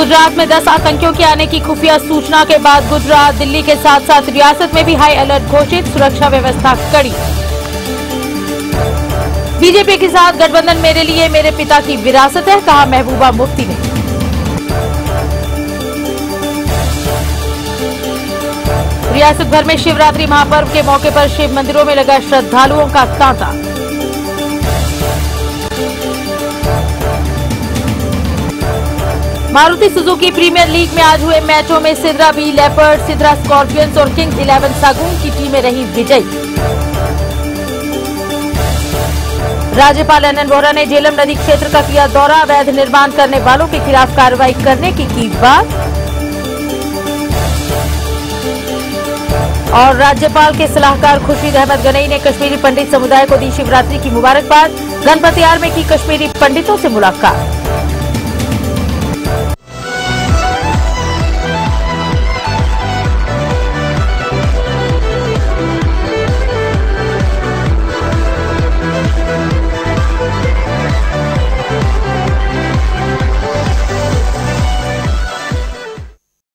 गुजरात में 10 आतंकियों के आने की खुफिया सूचना के बाद गुजरात, दिल्ली के साथ साथ रियासत में भी हाई अलर्ट घोषित, सुरक्षा व्यवस्था कड़ी। बीजेपी के साथ गठबंधन मेरे लिए मेरे पिता की विरासत है, कहा महबूबा मुफ्ती ने। रियासत भर में शिवरात्रि महापर्व के मौके पर शिव मंदिरों में लगा श्रद्धालुओं का तांता। मारुति सुजुकी प्रीमियर लीग में आज हुए मैचों में Sidra B leopard, Sidra scorpions और किंग्स 11 सागून की टीमें रही विजयी। राज्यपाल एन एन वोहरा ने झेलम नदी क्षेत्र का किया दौरा, अवैध निर्माण करने वालों के खिलाफ कार्रवाई करने की बात। और राज्यपाल के सलाहकार खुर्शीद अहमद गनई ने कश्मीरी पंडित समुदाय को दी शिवरात्रि की मुबारकबाद, गणपतियार में की कश्मीरी पंडितों से मुलाकात।